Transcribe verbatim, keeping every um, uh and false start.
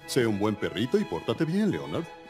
Sé un buen perrito y pórtate bien, Leonard.